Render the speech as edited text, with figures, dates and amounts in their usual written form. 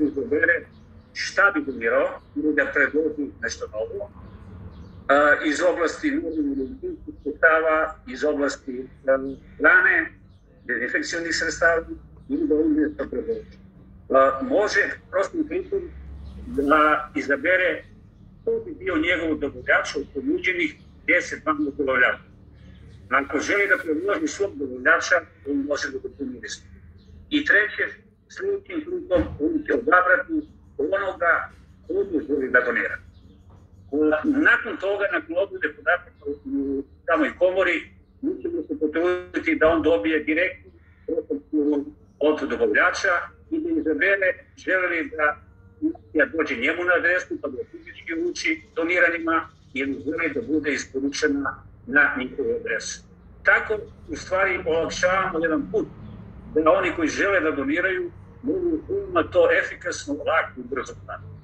da izabere šta bi donirao ili da predloži nešto novo iz oblasti medicinskih sredstava, iz oblasti hrane, dezinfekcionih sredstava ili da on nešto predloži. Može prostim kritom da izabere ko bi bio njegov dobavljač od ponuđenih 10-12 dobavljača. Ako želi da predloži svog dobavljača, on može da ga pomiri. I treće, sljedećim kritom on će odabrati onoga koga želi da donira. Nakon toga, nakon odlude podataka u samoj komori, mi ćemo se potruditi da on dobije direktnu proporciju od dobavljača i da izabere žele li da dođe njemu na adresu, pa da fizički uči doniranjima ili žele da bude isporučena na njihovu adresu. Tako, u stvari, olakšavamo jedan put da oni koji žele da doniraju mogu to efikasno, lako i brzo raditi.